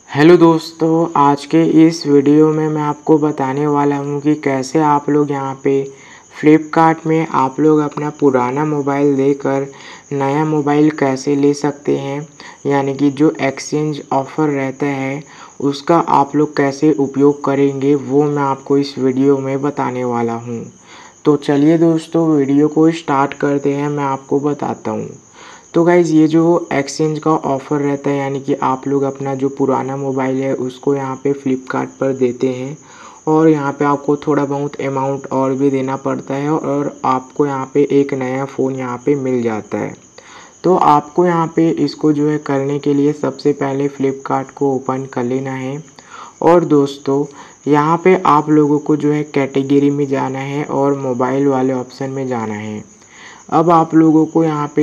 Hello दोस्तों, आज के इस वीडियो में मैं आपको बताने वाला हूँ कि कैसे आप लोग यहाँ पे फ्लिपकार्ट में आप लोग अपना पुराना मोबाइल देकर नया मोबाइल कैसे ले सकते हैं। यानी कि जो एक्सचेंज ऑफ़र रहता है उसका आप लोग कैसे उपयोग करेंगे वो मैं आपको इस वीडियो में बताने वाला हूँ। तो चलिए दोस्तों, वीडियो को स्टार्ट करते हैं, मैं आपको बताता हूँ। तो गाइज़, ये जो एक्सचेंज का ऑफ़र रहता है यानी कि आप लोग अपना जो पुराना मोबाइल है उसको यहाँ पे फ्लिपकार्ट पर देते हैं और यहाँ पे आपको थोड़ा बहुत अमाउंट और भी देना पड़ता है और आपको यहाँ पे एक नया फ़ोन यहाँ पे मिल जाता है। तो आपको यहाँ पे इसको जो है करने के लिए सबसे पहले फ्लिपकार्ट को ओपन कर लेना है और दोस्तों यहाँ पे आप लोगों को जो है कैटेगरी में जाना है और मोबाइल वाले ऑप्शन में जाना है। अब आप लोगों को यहाँ पे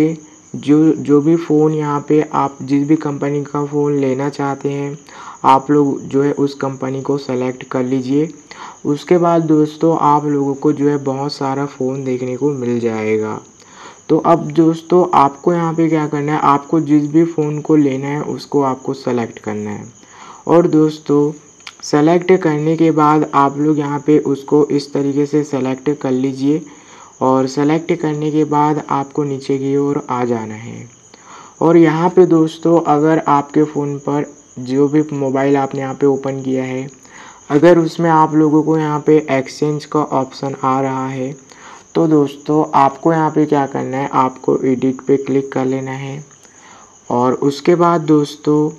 जो भी फ़ोन यहाँ पे आप जिस भी कंपनी का फ़ोन लेना चाहते हैं आप लोग जो है उस कंपनी को सेलेक्ट कर लीजिए। उसके बाद दोस्तों आप लोगों को जो है बहुत सारा फ़ोन देखने को मिल जाएगा। तो अब दोस्तों आपको यहाँ पे क्या करना है, आपको जिस भी फ़ोन को लेना है उसको आपको सेलेक्ट करना है और दोस्तों सेलेक्ट करने के बाद आप लोग यहाँ पे उसको इस तरीके से सेलेक्ट कर लीजिए और सेलेक्ट करने के बाद आपको नीचे की ओर आ जाना है। और यहाँ पे दोस्तों अगर आपके फ़ोन पर जो भी मोबाइल आपने यहाँ पे ओपन किया है अगर उसमें आप लोगों को यहाँ पे एक्सचेंज का ऑप्शन आ रहा है तो दोस्तों आपको यहाँ पे क्या करना है, आपको एडिट पे क्लिक कर लेना है और उसके बाद दोस्तों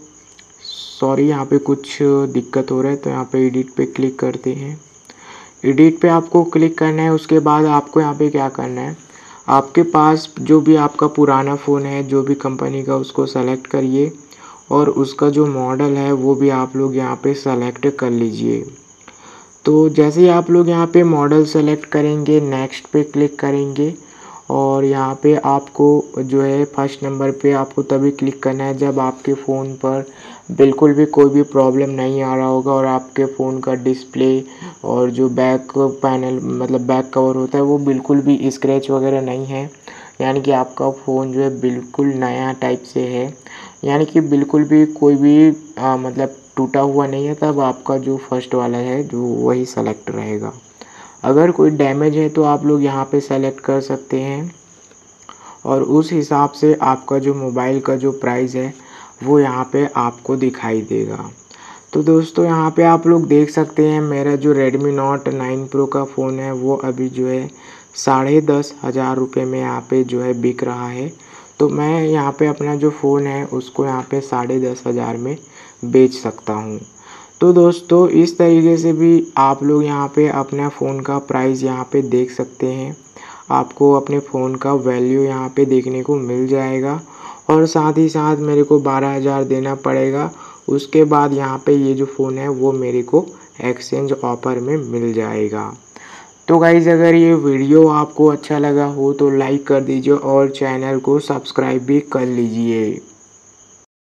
यहाँ पे कुछ दिक्कत हो रहा है तो यहाँ पे एडिट पे क्लिक करते हैं। एडिट पे आपको क्लिक करना है। उसके बाद आपको यहाँ पे क्या करना है, आपके पास जो भी आपका पुराना फ़ोन है जो भी कंपनी का उसको सेलेक्ट करिए और उसका जो मॉडल है वो भी आप लोग यहाँ पे सेलेक्ट कर लीजिए। तो जैसे ही आप लोग यहाँ पे मॉडल सेलेक्ट करेंगे नेक्स्ट पे क्लिक करेंगे और यहाँ पे आपको जो है फर्स्ट नंबर पे आपको तभी क्लिक करना है जब आपके फ़ोन पर बिल्कुल भी कोई भी प्रॉब्लम नहीं आ रहा होगा और आपके फ़ोन का डिस्प्ले और जो बैक पैनल मतलब बैक कवर होता है वो बिल्कुल भी स्क्रैच वगैरह नहीं है। यानी कि आपका फ़ोन जो है बिल्कुल नया टाइप से है, यानी कि बिल्कुल भी कोई भी मतलब टूटा हुआ नहीं है, तब आपका जो फर्स्ट वाला है जो वही सेलेक्ट रहेगा। अगर कोई डैमेज है तो आप लोग यहाँ पे सेलेक्ट कर सकते हैं और उस हिसाब से आपका जो मोबाइल का जो प्राइस है वो यहाँ पे आपको दिखाई देगा। तो दोस्तों यहाँ पे आप लोग देख सकते हैं मेरा जो Redmi Note 9 Pro का फ़ोन है वो अभी जो है 10,500 रुपये में यहाँ पे जो है बिक रहा है। तो मैं यहाँ पे अपना जो फ़ोन है उसको यहाँ पे 10,500 में बेच सकता हूँ। तो दोस्तों इस तरीके से भी आप लोग यहाँ पे अपना फ़ोन का प्राइस यहाँ पे देख सकते हैं। आपको अपने फ़ोन का वैल्यू यहाँ पे देखने को मिल जाएगा और साथ ही साथ मेरे को 12,000 देना पड़ेगा। उसके बाद यहाँ पे ये जो फ़ोन है वो मेरे को एक्सचेंज ऑफ़र में मिल जाएगा। तो गाइज़, अगर ये वीडियो आपको अच्छा लगा हो तो लाइक कर दीजिए और चैनल को सब्सक्राइब भी कर लीजिए।